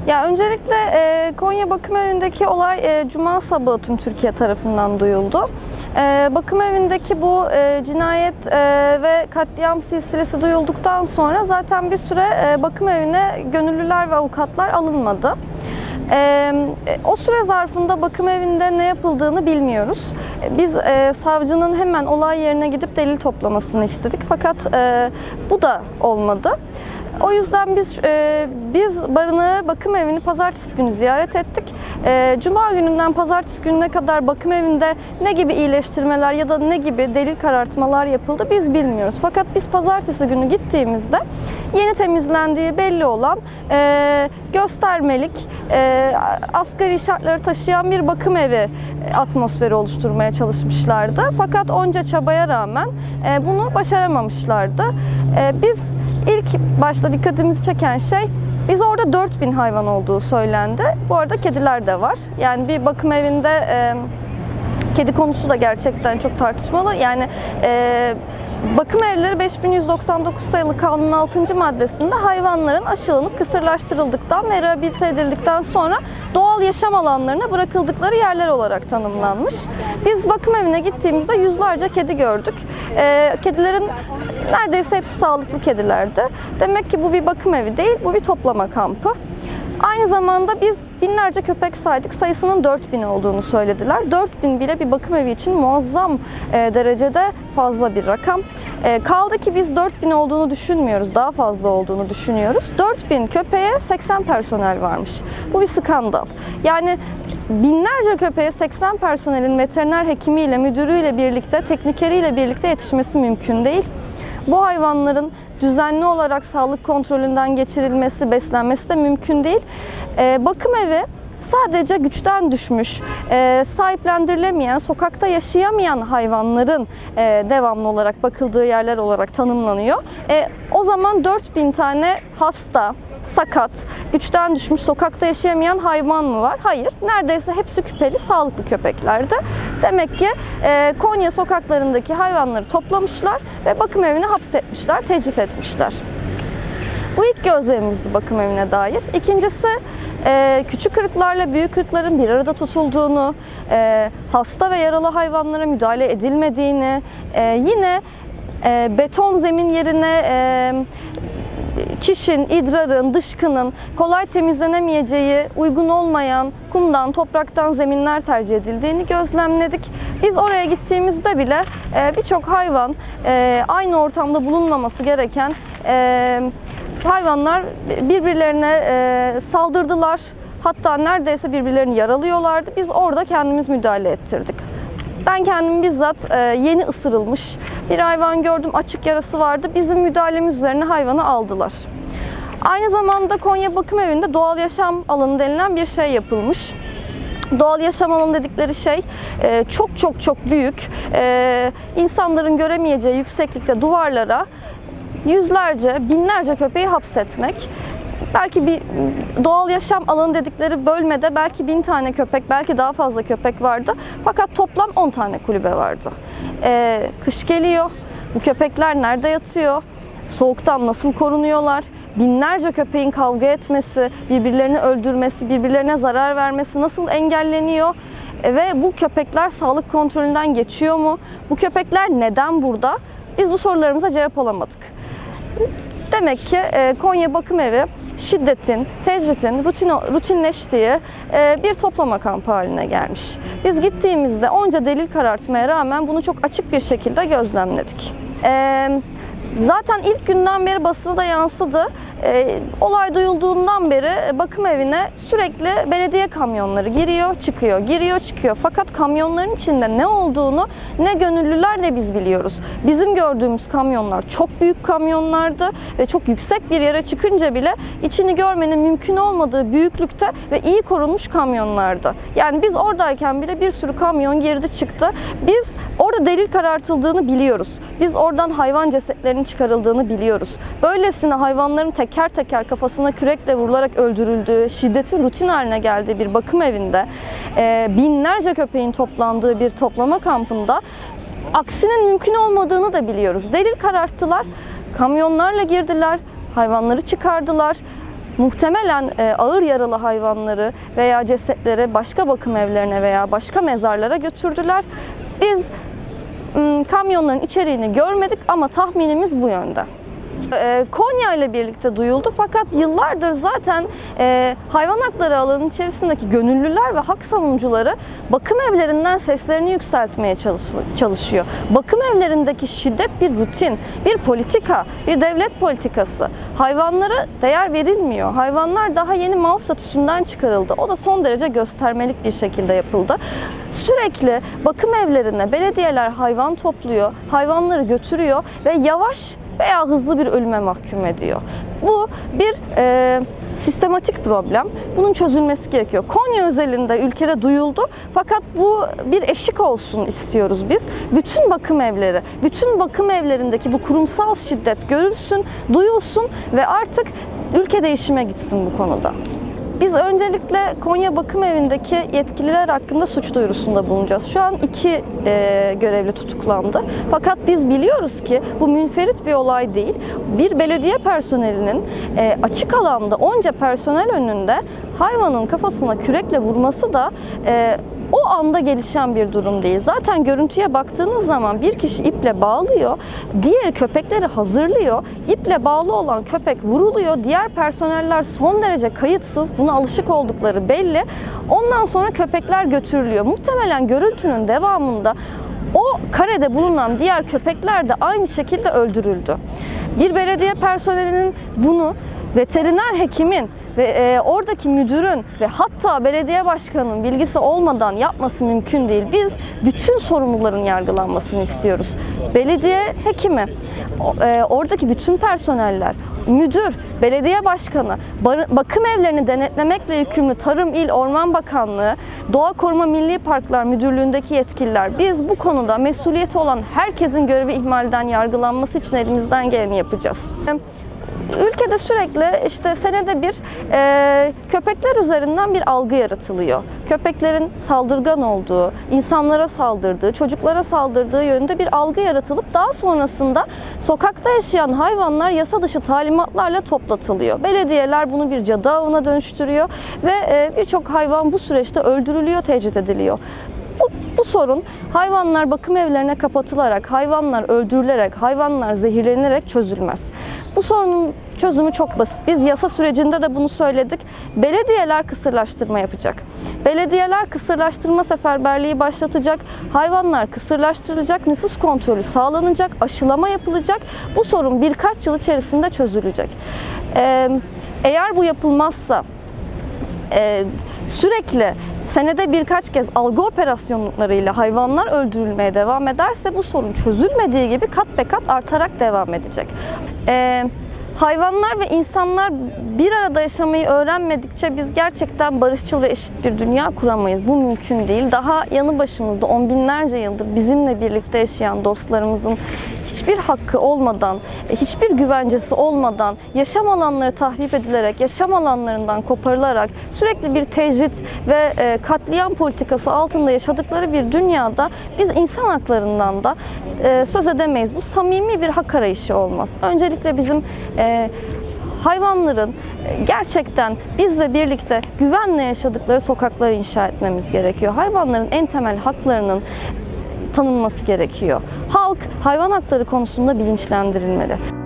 Ya öncelikle Konya Bakım Evi'ndeki olay Cuma sabahı tüm Türkiye tarafından duyuldu. Bakım Evi'ndeki bu cinayet ve katliam silsilesi duyulduktan sonra zaten bir süre bakım evine gönüllüler ve avukatlar alınmadı. O süre zarfında bakım evinde ne yapıldığını bilmiyoruz. Biz savcının hemen olay yerine gidip delil toplamasını istedik fakat bu da olmadı. O yüzden biz barınağı, bakım evini pazartesi günü ziyaret ettik. Cuma gününden pazartesi gününe kadar bakım evinde ne gibi iyileştirmeler ya da ne gibi delil karartmalar yapıldı biz bilmiyoruz. Fakat biz pazartesi günü gittiğimizde yeni temizlendiği belli olan göstermelik, asgari şartları taşıyan bir bakım evi atmosferi oluşturmaya çalışmışlardı. Fakat onca çabaya rağmen bunu başaramamışlardı. Biz ilk başta dikkatimizi çeken şey, biz orada 4000 hayvan olduğu söylendi. Bu arada kediler de var. Yani bir bakım evinde kedi konusu da gerçekten çok tartışmalı. Yani bakım evleri 5199 sayılı kanunun 6. maddesinde hayvanların aşılanıp kısırlaştırıldıktan ve rehabilite edildikten sonra doğal yaşam alanlarına bırakıldıkları yerler olarak tanımlanmış. Biz bakım evine gittiğimizde yüzlerce kedi gördük. Kedilerin neredeyse hepsi sağlıklı kedilerdi. Demek ki bu bir bakım evi değil, bu bir toplama kampı. Aynı zamanda biz binlerce köpek saydık, sayısının 4000 olduğunu söylediler. 4000 bile bir bakım evi için muazzam derecede fazla bir rakam. Kaldı ki biz 4000 olduğunu düşünmüyoruz, daha fazla olduğunu düşünüyoruz. 4000 köpeğe 80 personel varmış. Bu bir skandal. Yani binlerce köpeğe 80 personelin veteriner hekimiyle, müdürüyle birlikte, teknikeriyle birlikte yetişmesi mümkün değil. Bu hayvanların düzenli olarak sağlık kontrolünden geçirilmesi, beslenmesi de mümkün değil. Bakım evi sadece güçten düşmüş, sahiplendirilemeyen, sokakta yaşayamayan hayvanların devamlı olarak bakıldığı yerler olarak tanımlanıyor. O zaman 4000 tane hasta, sakat, güçten düşmüş, sokakta yaşayamayan hayvan mı var? Hayır. Neredeyse hepsi küpeli, sağlıklı köpeklerdi. Demek ki Konya sokaklarındaki hayvanları toplamışlar ve bakım evine hapsetmişler, tecrit etmişler. Bu ilk gözlemimizdi bakım evine dair. İkincisi, küçük ırklarla büyük ırkların bir arada tutulduğunu, hasta ve yaralı hayvanlara müdahale edilmediğini, yine beton zemin yerine çişin, idrarın, dışkının kolay temizlenemeyeceği, uygun olmayan kumdan, topraktan zeminler tercih edildiğini gözlemledik. Biz oraya gittiğimizde bile birçok hayvan, aynı ortamda bulunmaması gereken hayvanlar birbirlerine saldırdılar. Hatta neredeyse birbirlerini yaralıyorlardı. Biz orada kendimiz müdahale ettirdik. Ben kendim bizzat yeni ısırılmış bir hayvan gördüm. Açık yarası vardı. Bizim müdahalemiz üzerine hayvanı aldılar. Aynı zamanda Konya Bakım Evi'nde doğal yaşam alanı denilen bir şey yapılmış. Doğal yaşam alanı dedikleri şey çok büyük, insanların göremeyeceği yükseklikte duvarlara yüzlerce, binlerce köpeği hapsetmek. Belki bir doğal yaşam alanı dedikleri bölmede belki 1000 tane köpek, belki daha fazla köpek vardı. Fakat toplam 10 tane kulübe vardı. Kış geliyor, bu köpekler nerede yatıyor? Soğuktan nasıl korunuyorlar? Binlerce köpeğin kavga etmesi, birbirlerini öldürmesi, birbirlerine zarar vermesi nasıl engelleniyor? Ve bu köpekler sağlık kontrolünden geçiyor mu? Bu köpekler neden burada? Biz bu sorularımıza cevap alamadık. Demek ki Konya Bakım Evi şiddetin, tecritin rutinleştiği bir toplama kampı haline gelmiş. Biz gittiğimizde onca delil karartmaya rağmen bunu çok açık bir şekilde gözlemledik. Zaten ilk günden beri basına da yansıdı. Olay duyulduğundan beri bakım evine sürekli belediye kamyonları giriyor, çıkıyor, giriyor, çıkıyor. Fakat kamyonların içinde ne olduğunu ne gönüllüler ne biz biliyoruz. Bizim gördüğümüz kamyonlar çok büyük kamyonlardı ve çok yüksek bir yere çıkınca bile içini görmenin mümkün olmadığı büyüklükte ve iyi korunmuş kamyonlardı. Yani biz oradayken bile bir sürü kamyon girdi çıktı. Biz orada delil karartıldığını biliyoruz. Biz oradan hayvan cesetlerinin çıkarıldığını biliyoruz. Böylesine hayvanların teker teker kafasına kürekle vurularak öldürüldüğü, şiddetin rutin haline geldiği bir bakım evinde, binlerce köpeğin toplandığı bir toplama kampında aksinin mümkün olmadığını da biliyoruz. Delil kararttılar, kamyonlarla girdiler, hayvanları çıkardılar. muhtemelen ağır yaralı hayvanları veya cesetleri başka bakım evlerine veya başka mezarlara götürdüler. Biz kamyonların içeriğini görmedik ama tahminimiz bu yönde. Konya ile birlikte duyuldu fakat yıllardır zaten hayvan hakları alanının içerisindeki gönüllüler ve hak savunucuları bakım evlerinden seslerini yükseltmeye çalışıyor. Bakım evlerindeki şiddet bir rutin, bir politika, bir devlet politikası. Hayvanlara değer verilmiyor. Hayvanlar daha yeni mal statüsünden çıkarıldı. O da son derece göstermelik bir şekilde yapıldı. Sürekli bakım evlerine belediyeler hayvan topluyor, hayvanları götürüyor ve yavaş veya hızlı bir ölüme mahkum ediyor. Bu bir sistematik problem. Bunun çözülmesi gerekiyor. Konya özelinde ülkede duyuldu fakat bu bir eşik olsun istiyoruz biz. Bütün bakım evleri, bütün bakım evlerindeki bu kurumsal şiddet görülsün, duyulsun ve artık ülke değişime gitsin bu konuda. Biz öncelikle Konya Bakım Evi'ndeki yetkililer hakkında suç duyurusunda bulunacağız. Şu an 2 görevli tutuklandı. Fakat biz biliyoruz ki bu münferit bir olay değil. Bir belediye personelinin açık alanda onca personel önünde hayvanın kafasına kürekle vurması da o anda gelişen bir durum değil. Zaten görüntüye baktığınız zaman bir kişi iple bağlıyor, diğer köpekleri hazırlıyor, iple bağlı olan köpek vuruluyor, diğer personeller son derece kayıtsız, buna alışık oldukları belli. Ondan sonra köpekler götürülüyor. Muhtemelen görüntünün devamında o karede bulunan diğer köpekler de aynı şekilde öldürüldü. Bir belediye personelinin bunu veteriner hekimin ve oradaki müdürün ve hatta belediye başkanının bilgisi olmadan yapması mümkün değil. Biz bütün sorumluların yargılanmasını istiyoruz. Belediye hekimi, oradaki bütün personeller, müdür, belediye başkanı, bakım evlerini denetlemekle yükümlü Tarım İl Orman Bakanlığı, Doğa Koruma Milli Parklar Müdürlüğü'ndeki yetkililer, biz bu konuda mesuliyeti olan herkesin görevi ihmalden yargılanması için elimizden geleni yapacağız. Ülkede sürekli işte senede bir köpekler üzerinden bir algı yaratılıyor. Köpeklerin saldırgan olduğu, insanlara saldırdığı, çocuklara saldırdığı yönünde bir algı yaratılıp daha sonrasında sokakta yaşayan hayvanlar yasa dışı talimatlarla toplatılıyor. Belediyeler bunu bir cadı avına dönüştürüyor ve birçok hayvan bu süreçte öldürülüyor, tecrit ediliyor. Bu sorun hayvanlar bakım evlerine kapatılarak, hayvanlar öldürülerek, hayvanlar zehirlenerek çözülmez. Bu sorunun çözümü çok basit. Biz yasa sürecinde de bunu söyledik. Belediyeler kısırlaştırma yapacak. Belediyeler kısırlaştırma seferberliği başlatacak. Hayvanlar kısırlaştırılacak, nüfus kontrolü sağlanacak, aşılama yapılacak. Bu sorun birkaç yıl içerisinde çözülecek. Eğer bu yapılmazsa, sürekli senede birkaç kez algı operasyonlarıyla hayvanlar öldürülmeye devam ederse bu sorun çözülmediği gibi kat be kat artarak devam edecek. Hayvanlar ve insanlar bir arada yaşamayı öğrenmedikçe biz gerçekten barışçıl ve eşit bir dünya kuramayız. Bu mümkün değil. Daha yanı başımızda on binlerce yıldır bizimle birlikte yaşayan dostlarımızın hiçbir hakkı olmadan, hiçbir güvencesi olmadan, yaşam alanları tahrip edilerek, yaşam alanlarından koparılarak sürekli bir tecrit ve katliam politikası altında yaşadıkları bir dünyada biz insan haklarından da söz edemeyiz. Bu samimi bir hak arayışı olmaz. Öncelikle bizim hayvanların gerçekten bizle birlikte güvenle yaşadıkları sokakları inşa etmemiz gerekiyor. Hayvanların en temel haklarının tanınması gerekiyor. Halk hayvan hakları konusunda bilinçlendirilmeli.